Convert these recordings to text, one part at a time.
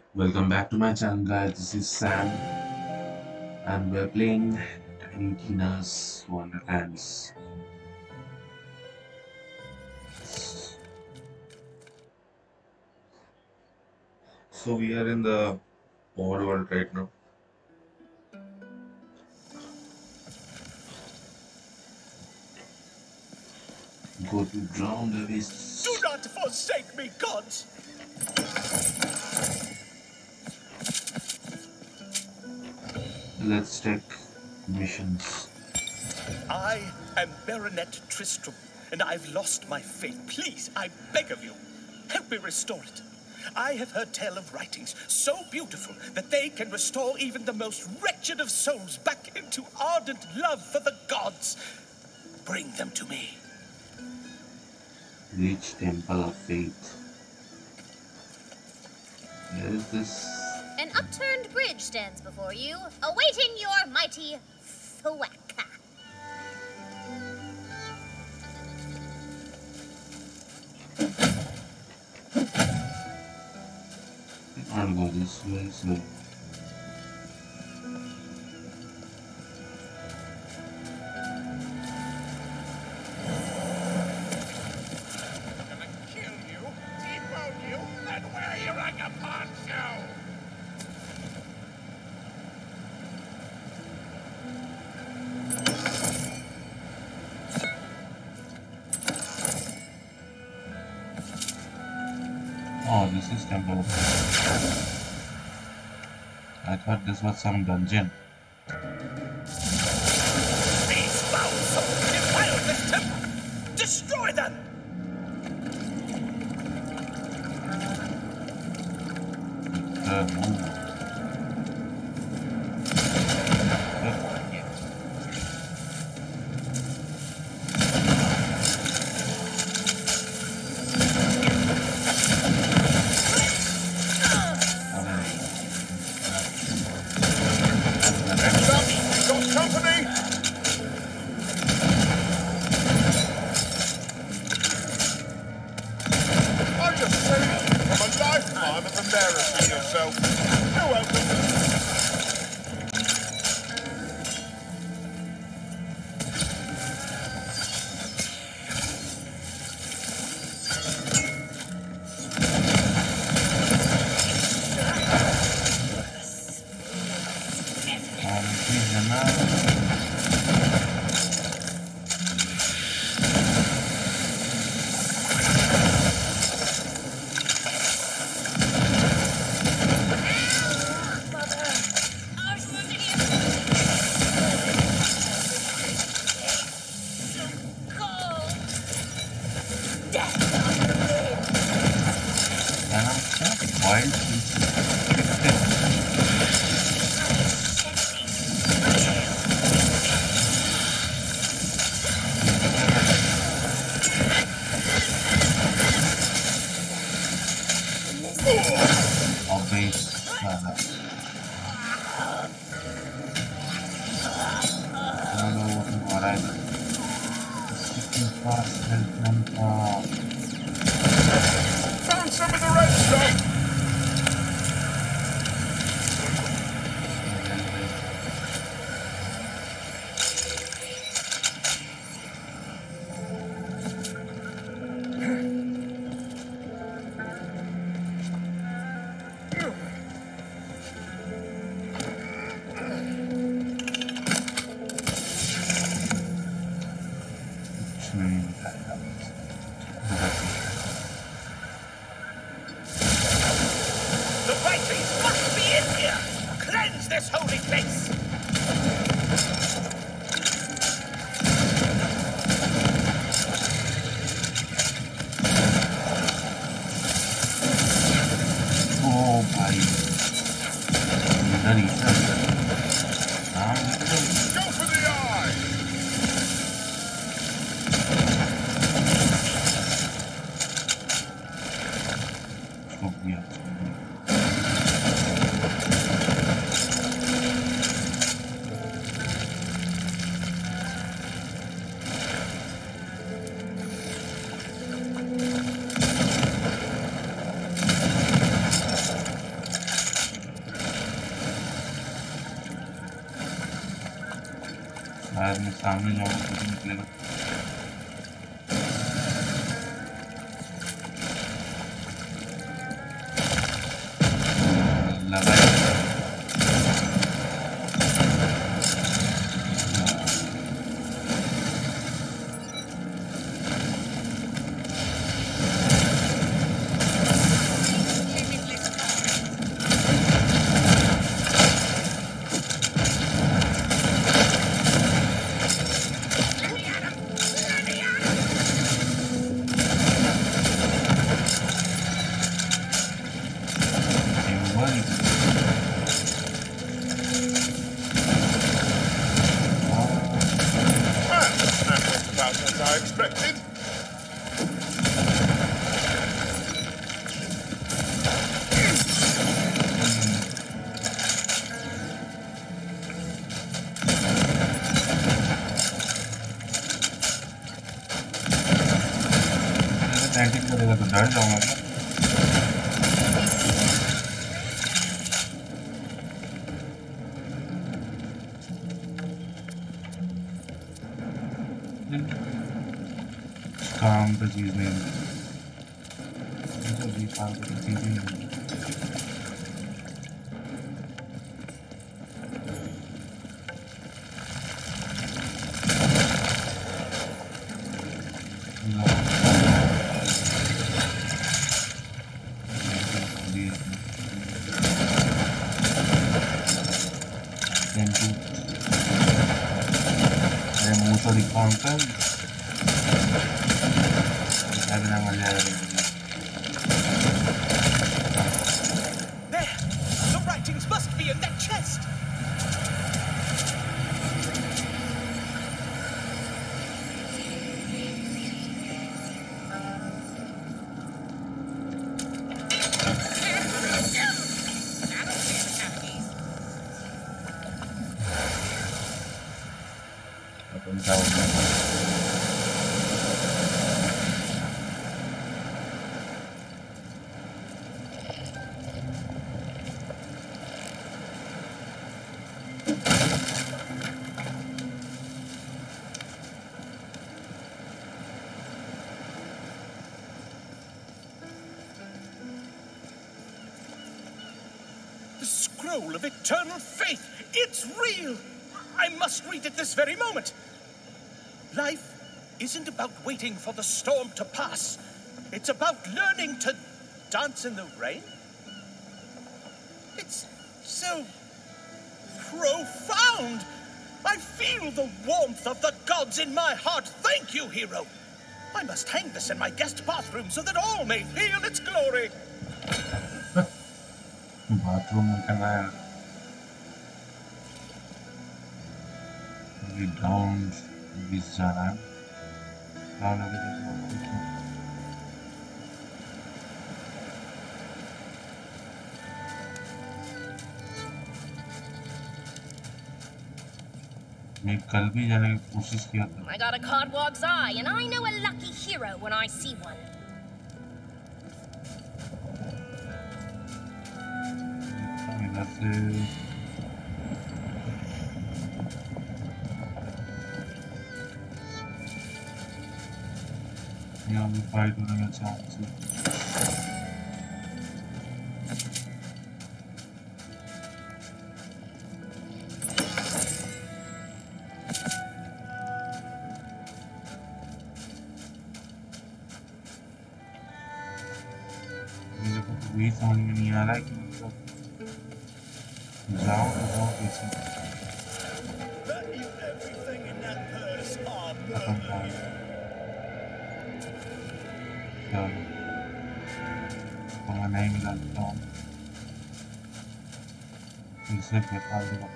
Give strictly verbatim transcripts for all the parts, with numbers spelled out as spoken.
Welcome back to my channel, guys. This is Sam, and we're playing Tiny Tina's Wonderlands. So we are in the overworld right now. Go to drown the beasts. Do not forsake me, gods! Let's take missions. I am Baronet Tristram, and I've lost my faith. Please, I beg of you, help me restore it. I have heard tell of writings so beautiful that they can restore even the most wretched of souls back into ardent love for the gods. Bring them to me. Reach Temple of Faith. Where is this? An upturned bridge stands before you, awaiting your mighty thwack. I can't go this way, so. Kill you, debone you, and wear you like a poncho! Oh, this is Temple of Faith. I thought this was some dungeon. These foul souls defile this temple! Destroy them! Uh, move. Heads up! We got company! I'm just saying, from a lifetime of embarrassing yourself. You're welcome. Um, please, Anna. Anna, stop. Why is this? Of base. Uh, I don't know what I did. Sticking fast, help them. Uh, Found some of the red stuff! train. The writings must be in here! Cleanse this holy place! Oh भाई इधर ही हाँ Go for the eye! छुप गया शायद मैं सामने जाऊंगा तो निकलेगा। करेगा तो डर जाऊंगा। काम का चीज नहीं है, काम का चीज नहीं है। Scroll of eternal faith. It's real. I must read it this very moment. Life isn't about waiting for the storm to pass. It's about learning to dance in the rain. It's so profound. I feel the warmth of the gods in my heart. Thank you, hero. I must hang this in my guest bathroom so that all may feel its glory. Bathroom में करना है। अभी down बीस जाना है। Down अभी देखो। मैं कल भी जाने की कोशिश किया था। I got a Codwog's eye, and I know a lucky hero when I see one. से यहाँ भी फाइट होने का चांस है। मुझे तो वही समझ में नहीं आ रहा है कि मतलब जाओ तो जाओ कैसे? चलो, तो मैं नहीं मिला देता हूँ। इसे बेकार देगा।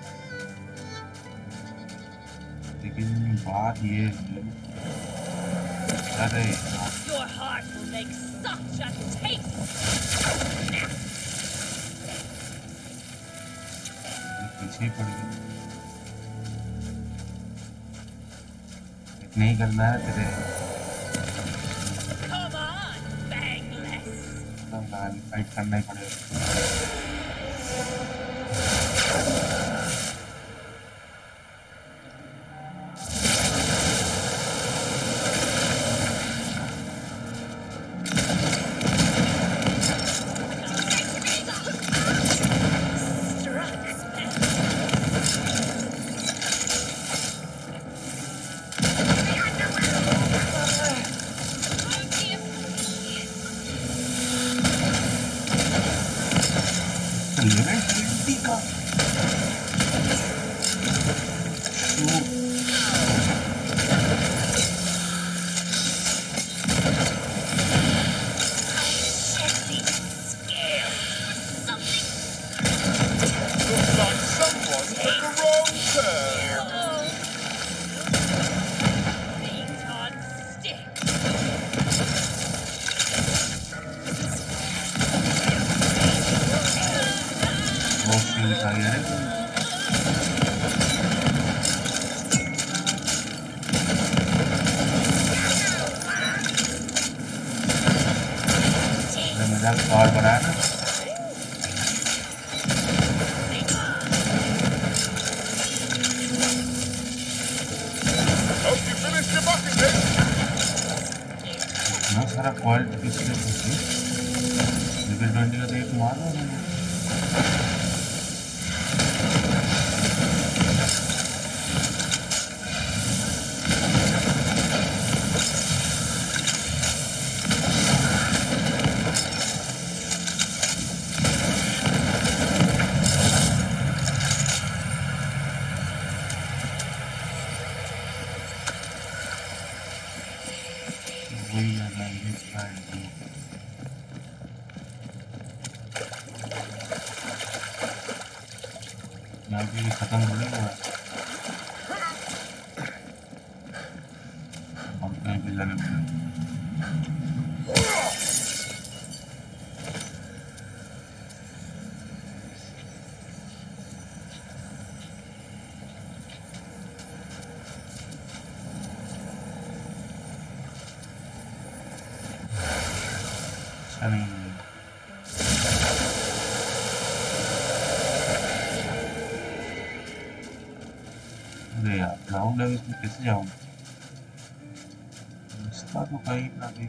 लेकिन बात ये है, अरे Your heart will make such a taste. पीछे पड़ गई। नहीं करना है तेरे। Come on, Bangless. फाइट करना ही पड़ेगा। लेवल ट्वेंटी का और बड़ा है इतना सारा क्वालिटी किसने पूछी लेवल ट्वेंटी का तो एक मार रहा है खत्म हो गया और कहीं पे जाने अच्छा नहीं है ग्राउंड लेवल में कैसे जाऊंगा रास्ता तो कहीं ना कहीं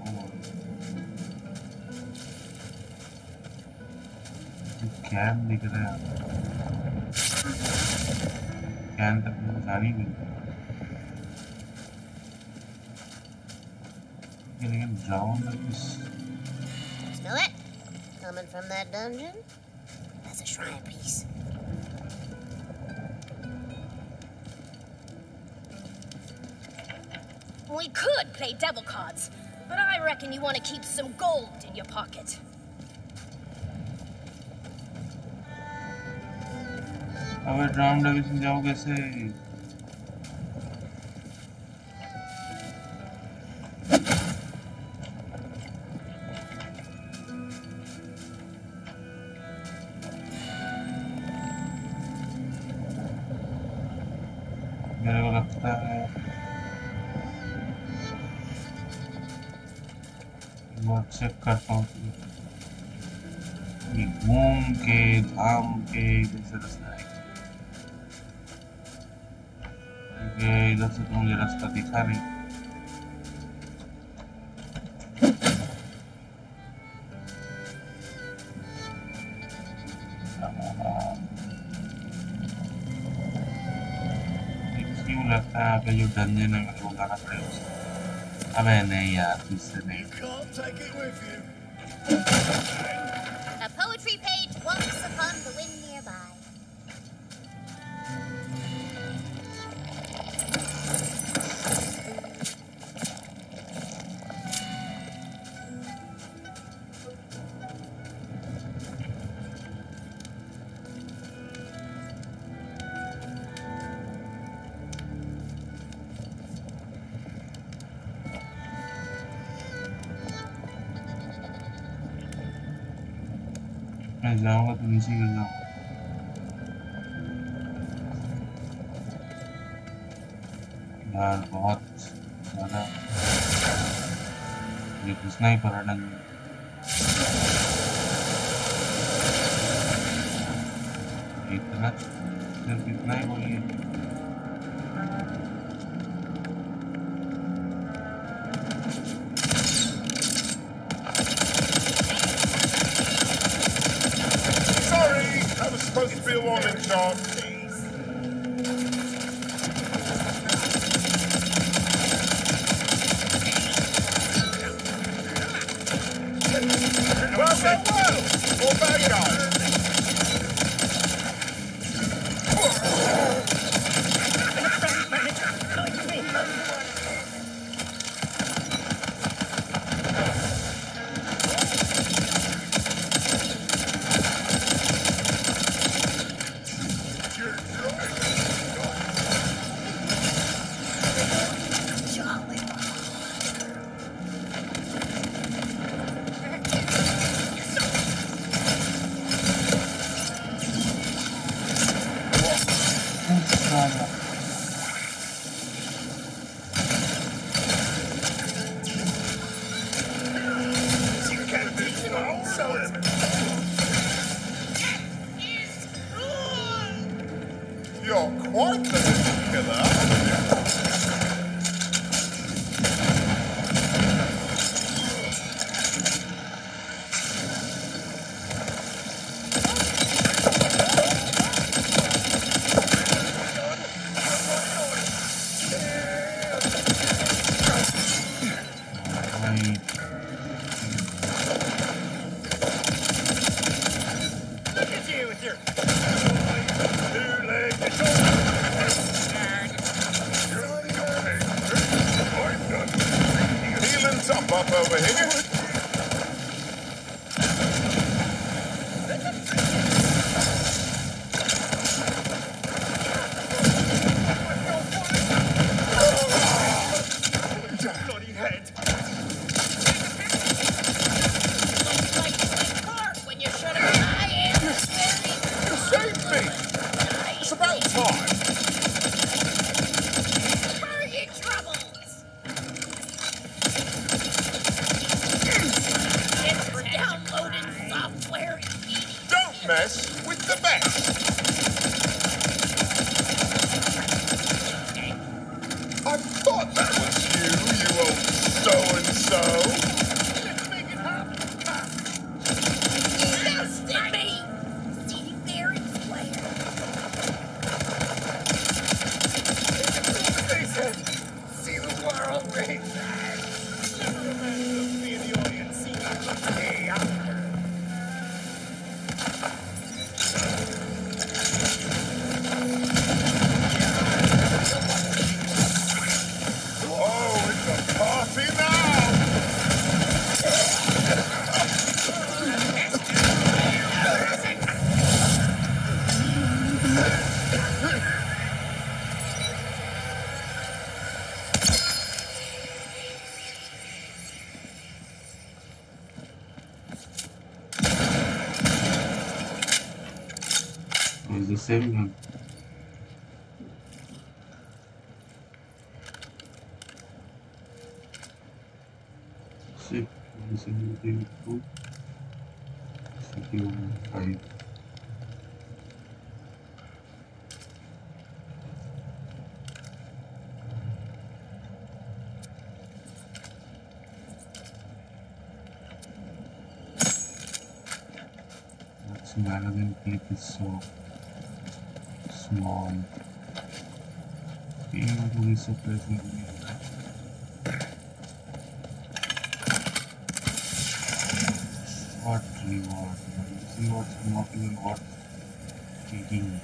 कैम दिख रहा है कैम तक मुझे जानी भी लेकिन ग्राउंड में कुछ Smell it? Coming from that dungeon? That's a shrine piece. We could play devil cards, but I reckon you want to keep some gold in your pocket. अबे ड्राम डिवीजन जाओ कैसे? मेरे को लगता है चेक करता हूँ कि घूम के धाम के जैसे रास्ता है क्योंकि इधर से तो मुझे रास्ता दिखा नहीं क्यों लगता है यहाँ पे जो डंजन है मेरे को गाना पड़ेगा अबे नहीं यार इससे नहीं A poetry page walks upon the wind nearby. मैं जाऊंगा तो नीचे गिर जाऊंगा यार बहुत ज़्यादा ये घुसना ही पड़ा ना इतना सिर्फ इतना ही बोलिए Supposed to be a warning shot. Well, well, well! More bad guys. You're quite the little killer. Up over here. Bloody head. Looks like you went hard when you should have. I am. You saved me. It's about time. Hurry, troubles. It's for downloading software. Don't mess with the best. I thought that was you, you old so-and-so. Let's make it happen. Just in me. See fair and square. They said, see the world race. Never imagine me in the audience seeing me after. Oh, it's a party now. It's the same one. Six, one, seven, eight, two, six, one, five. That's rather than click is so small. Being able to be surprisingly what reward? See what's unlocking and what's taking.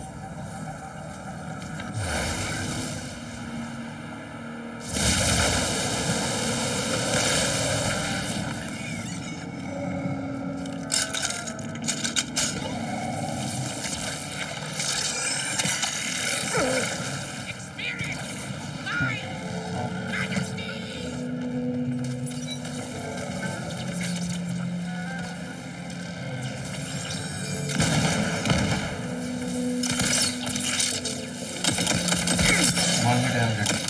One minute I'm ready.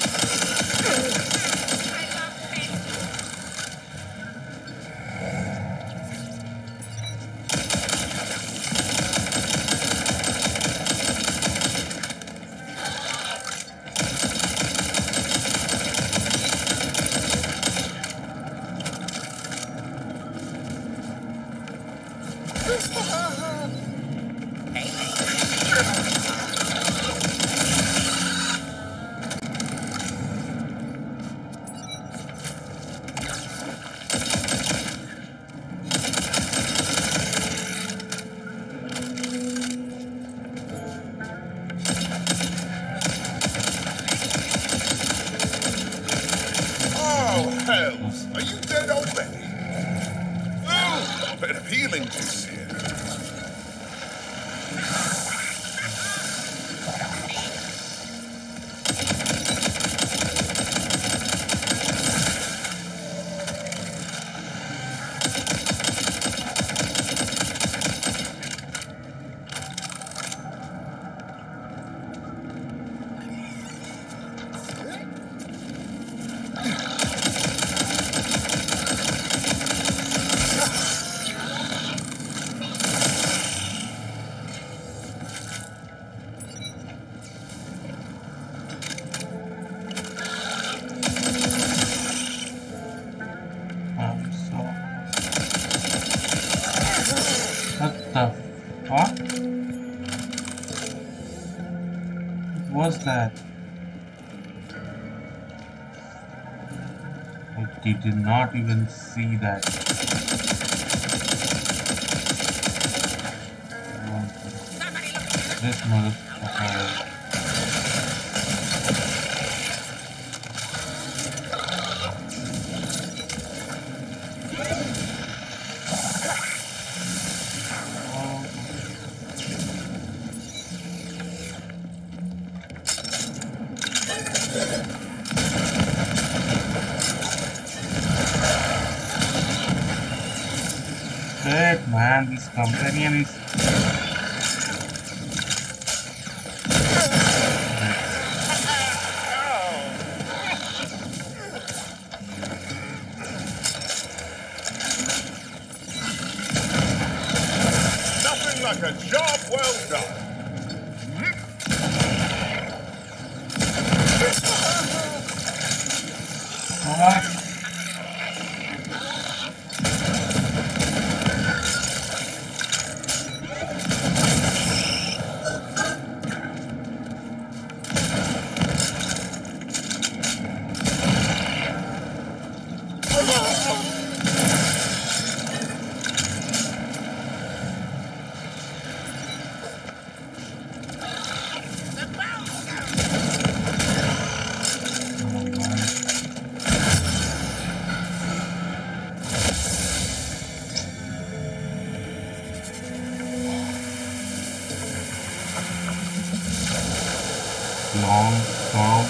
Oh, hells. Are you dead already? Oh, a bit of healing juice here. the fuck? What was that? I did not even see that. This motherfucker. Shit, man, this companion is. Nothing like a job well done. What? Long storm.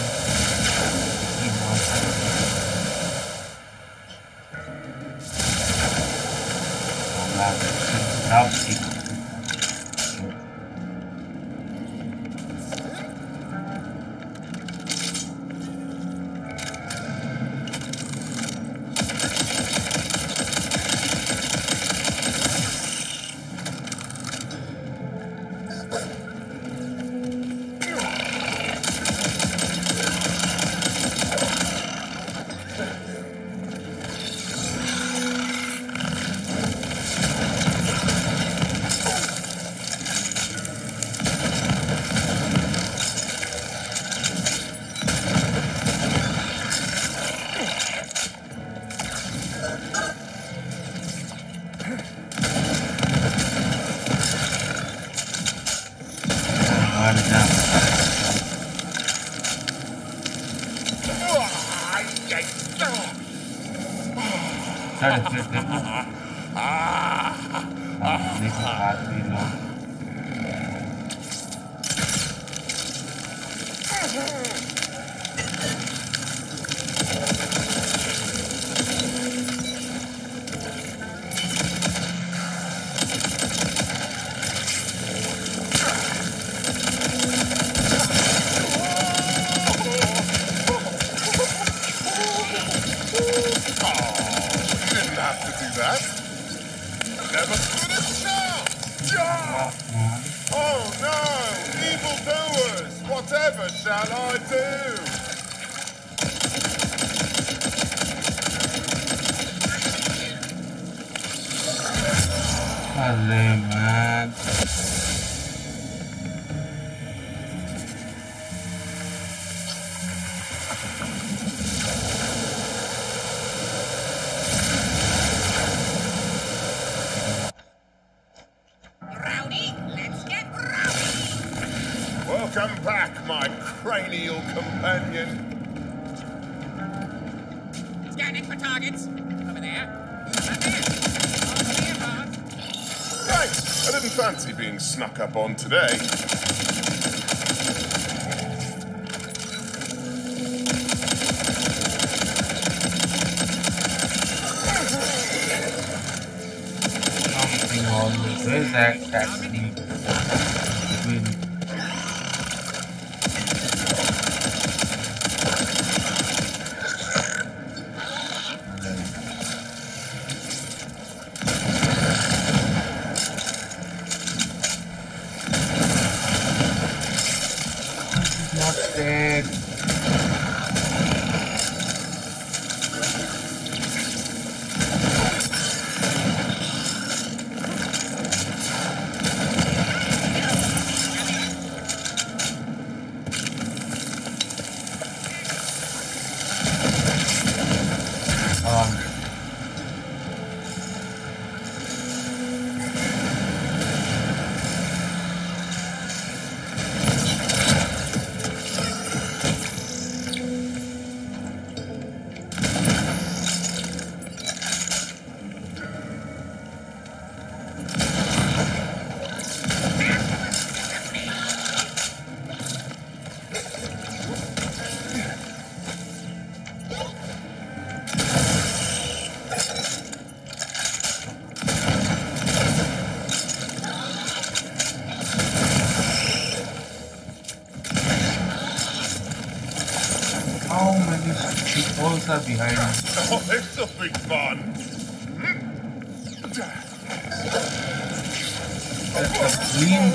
Welcome back, my cranial companion. Scanning for targets. Over there. Right there. Over here, boss. Thanks. I didn't fancy being snuck up on today. Something always is that happening between. Holes are behind me. Oh, this will be fun. That's the green.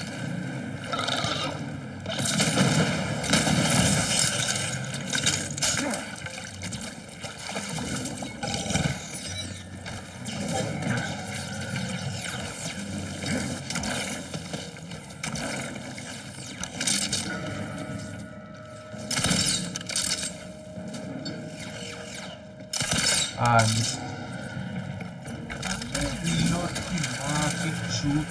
Ah, this. Reload the market shoot.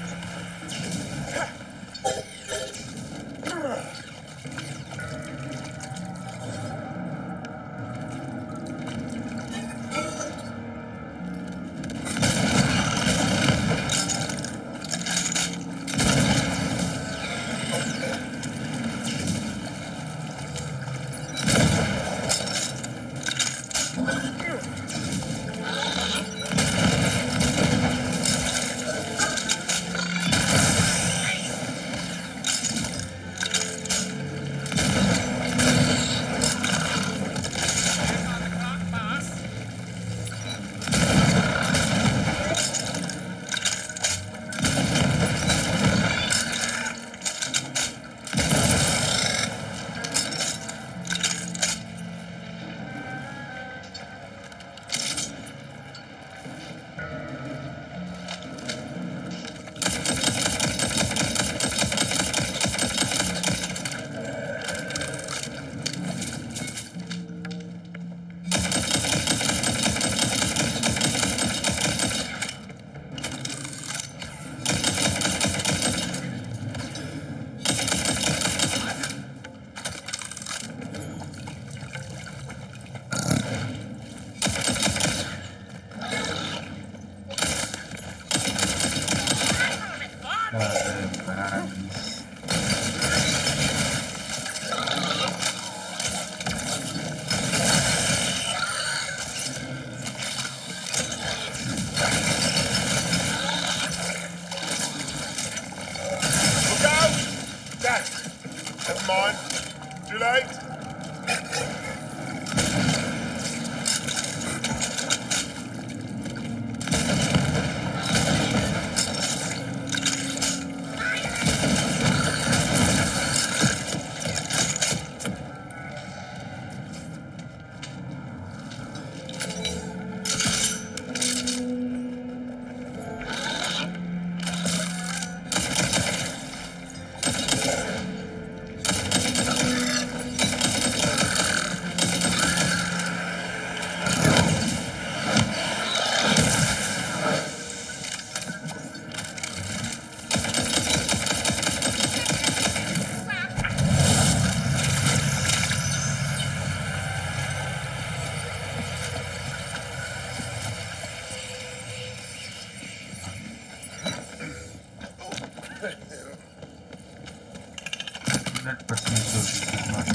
That person should not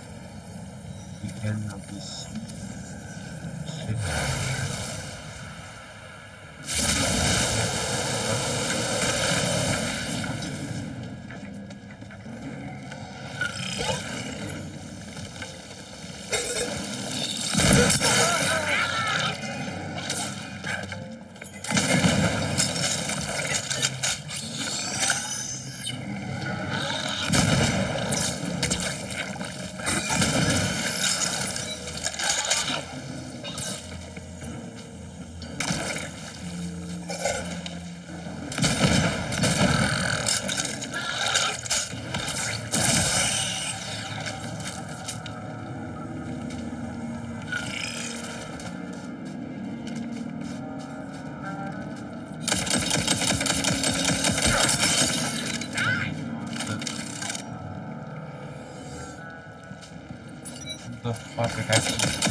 the end of this shit. The fuck it has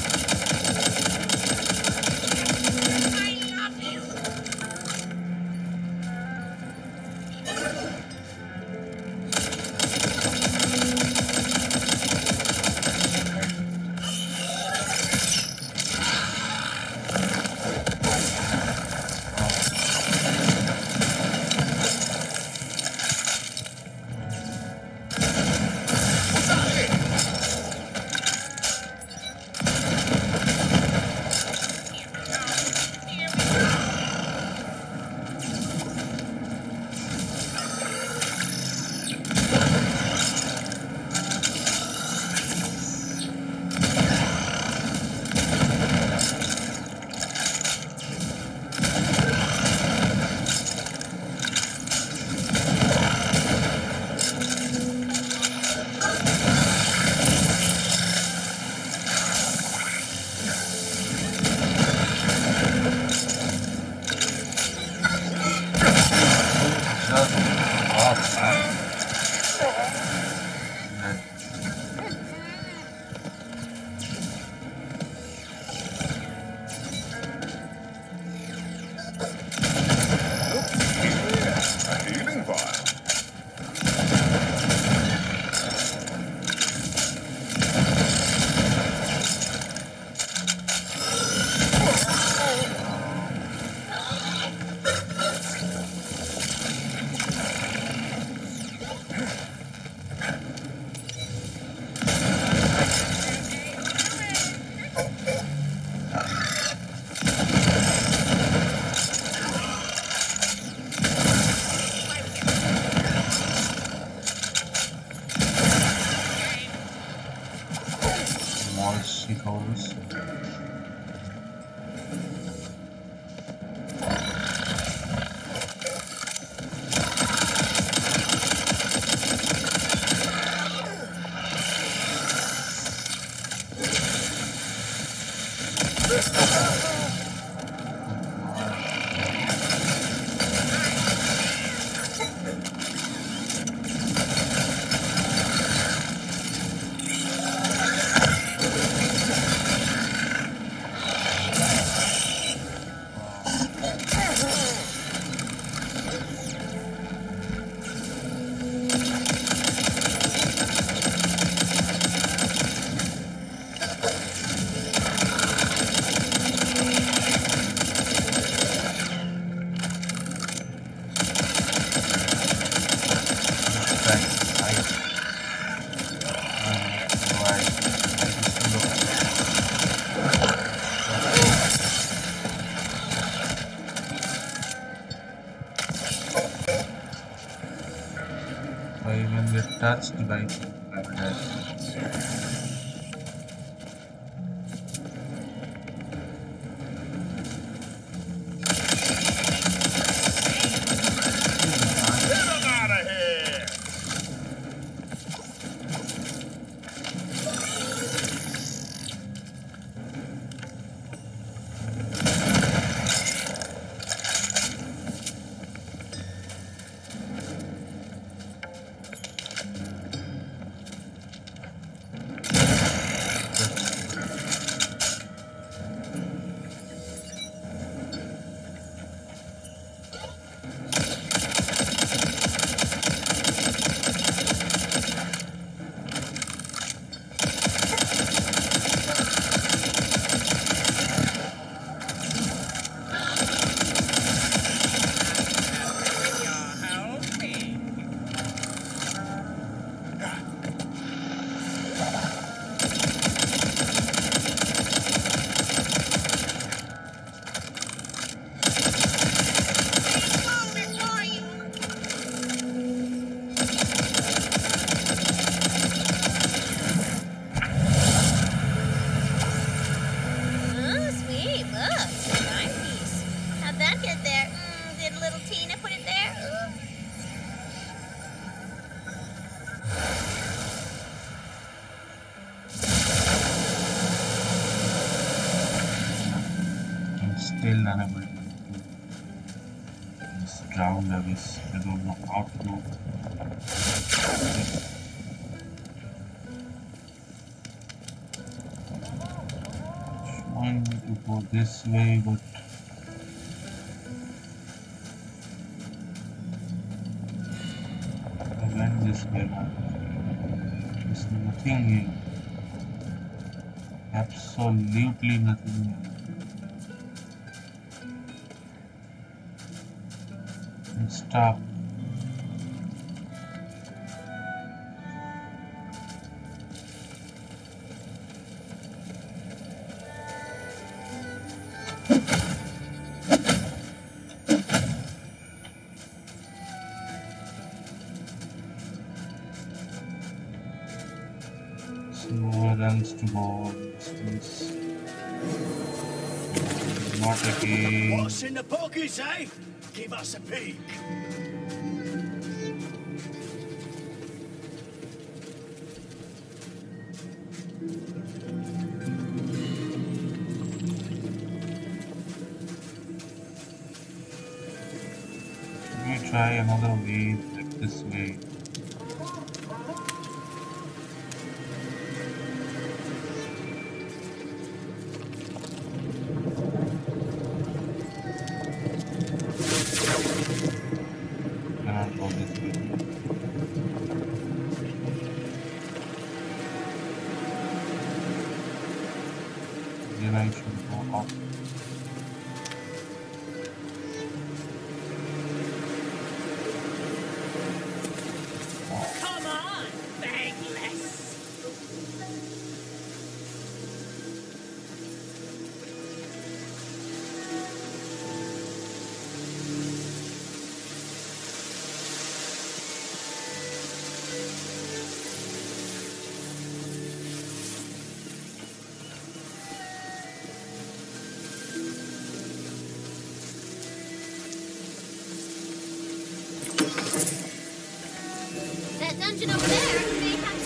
Stop. A healing vial. Touched by that. Still unable to this ground abyss. I don't know how to do. Trying to go this way, but I went this way. There's nothing here. Absolutely nothing here. Stop. Nowhere else to go. This not again. What's in the pockets, eh? Give us a peek. Let me try another way, like this way. Wait. Cannot go this way. Then I should go up. Come on, bang less. That dungeon over there may have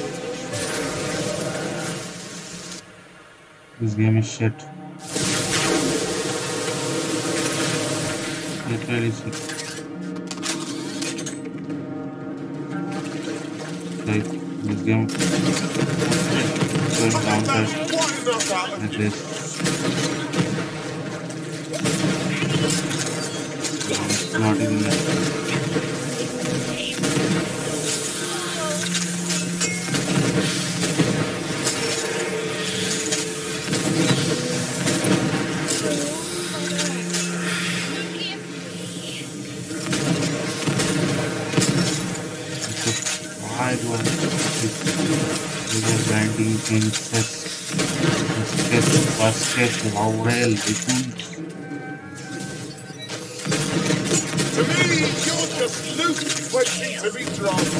some. This game is shit. It really shit. Like this game going down That's first quite enough out of like you. this. It's not even like why do I keep grinding princess? Basket, basket, laurel, between. To me, you're just loot waiting to be dropped.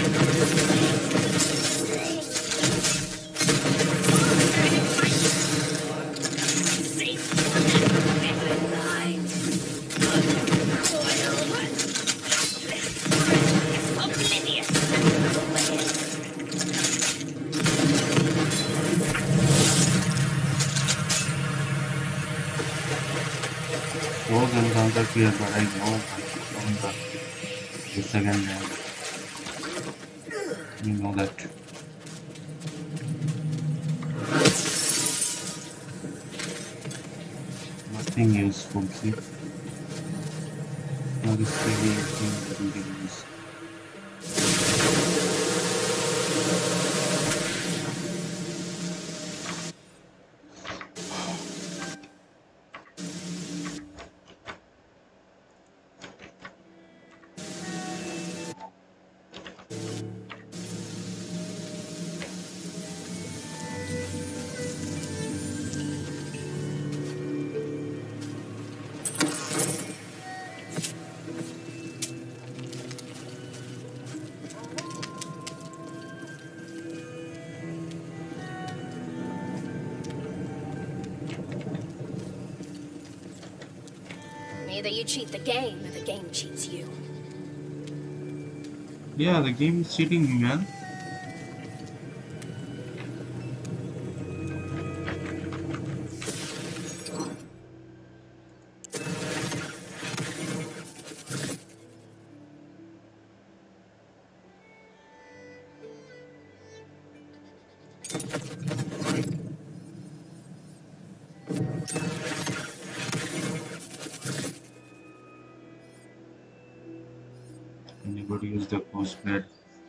Those encounter here, but I know from the, the second level. You know that. Nothing useful, see? Not a silly thing that we can use. Either you cheat the game or the game cheats you. Yeah, the game is cheating me, man. Anybody use the post blade?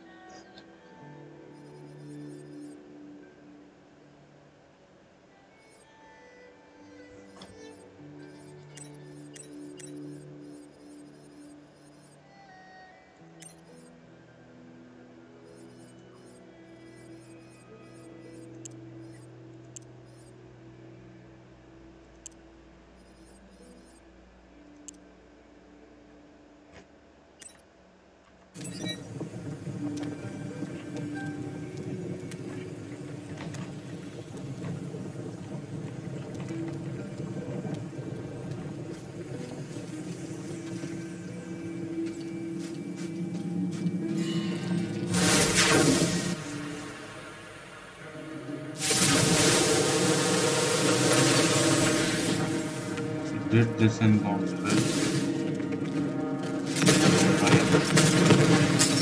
Did this encounter, right?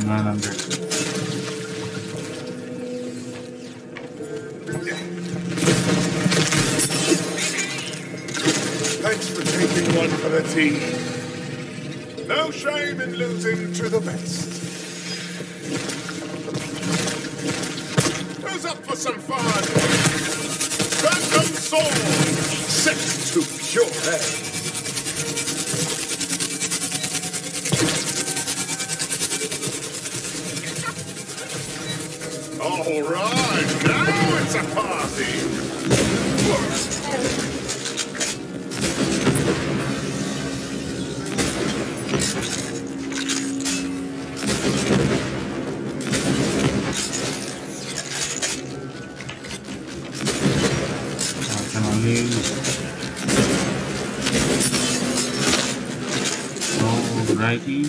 nine hundred. Thanks for taking one for the team. No shame in losing to the best. Who's up for some fun? Phantom Sword, set to pure air. All right, now it's a party. Alrighty.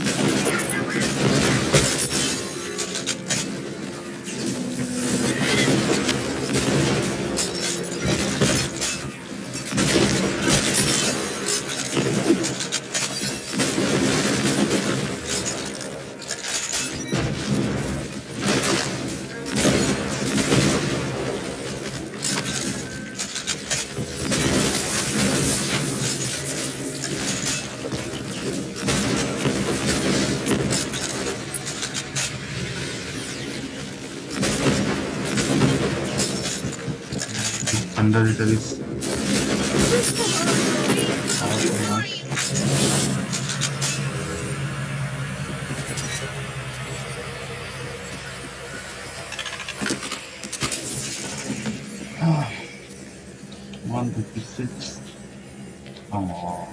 Under it is one fifty-six. Come on.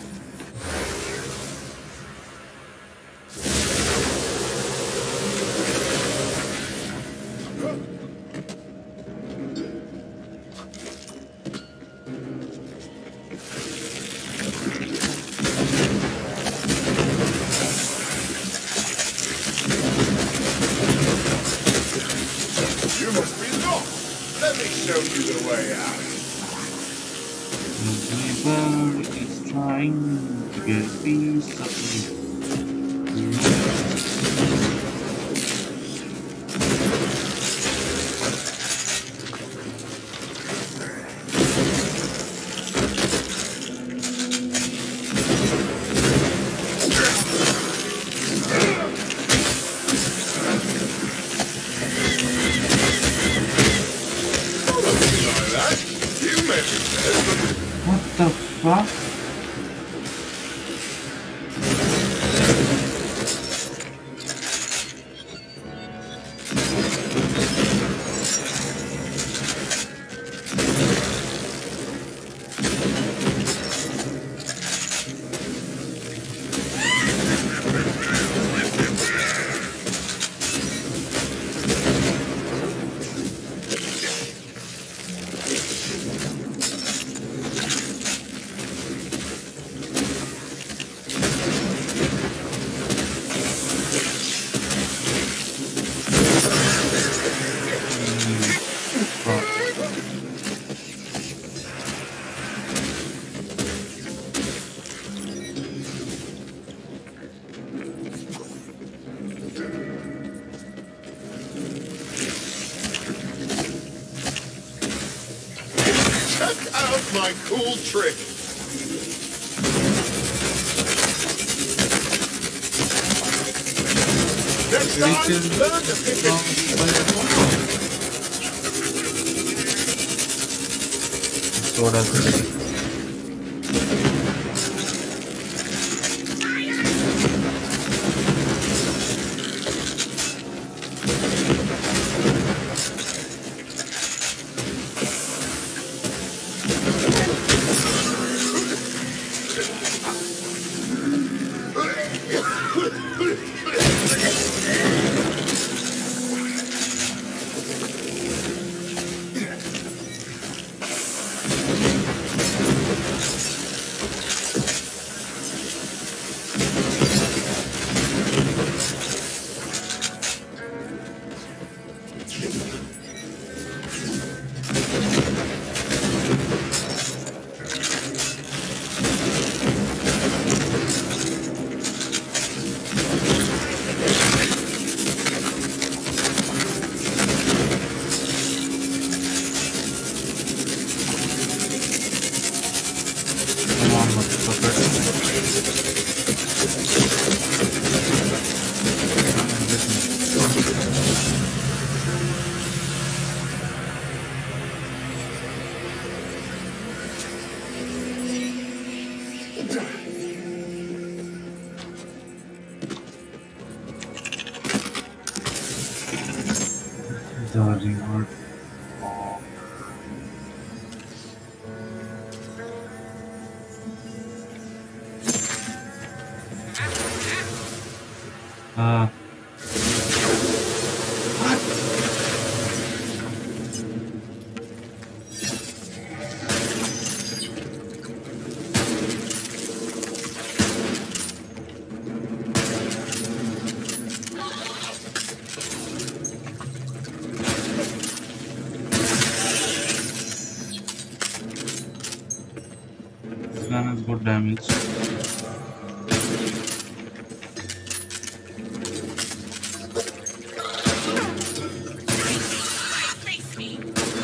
What the fuck? My cool trick. Next time, learn to pick it. So does it. the reward of uh this gun has got damage. Face me.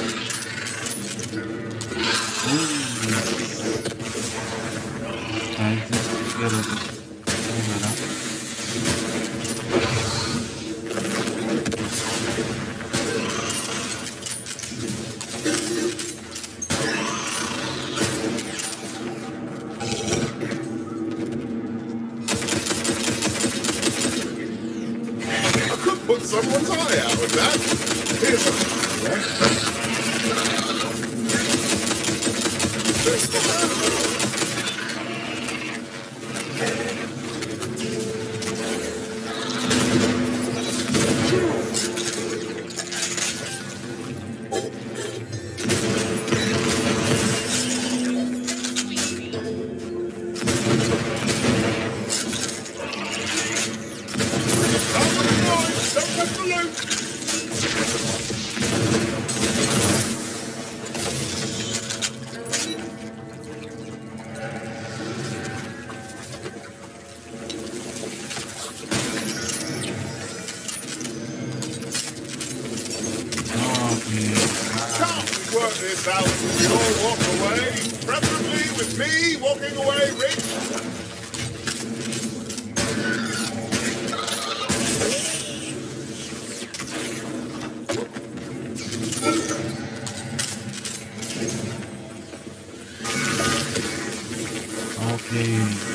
I just take care of it. Oh, brother. I could put someone's eye out with that. Here's a... Yeah. Don't touch the loot! Oh, please. Can't we work this out and we all walk away? Preferably with me walking away rich. Okay.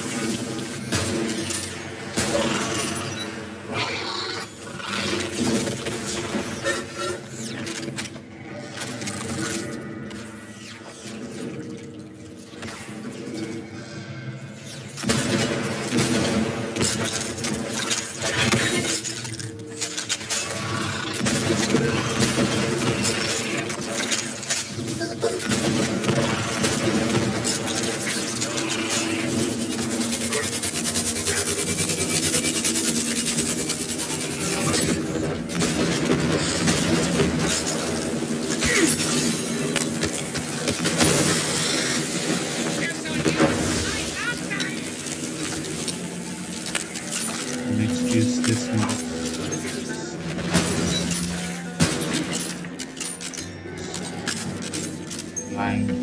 Next is this one. Flying.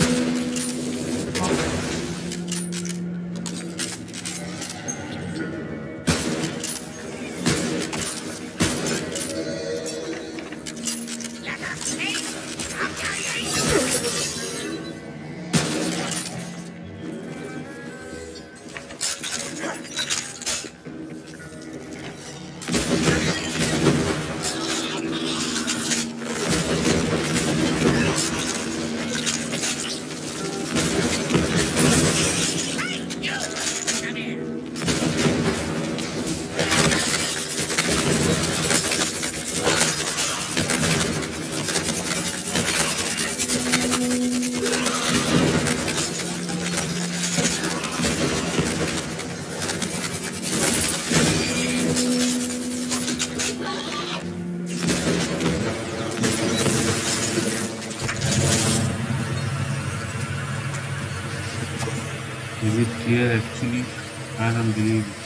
Is it clear actually? I don't believe it.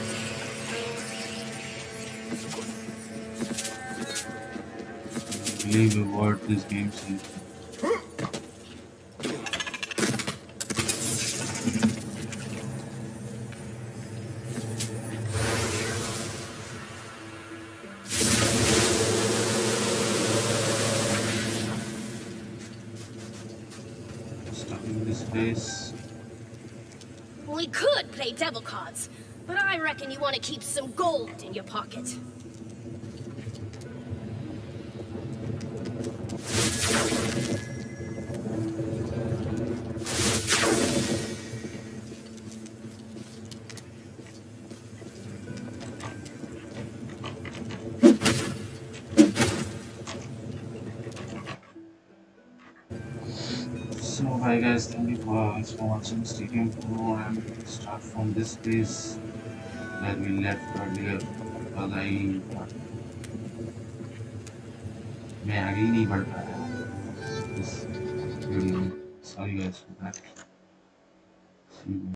I believe a word this game says. Stuck in this place. We could play devil cards, but I reckon you want to keep some gold in your pocket. bye guys, thank you for, for watching. Stay tuned for more and start from this place that we left earlier because I मैं आगे ही नहीं बढ़ पाया इस video में. Sorry guys for that. See you.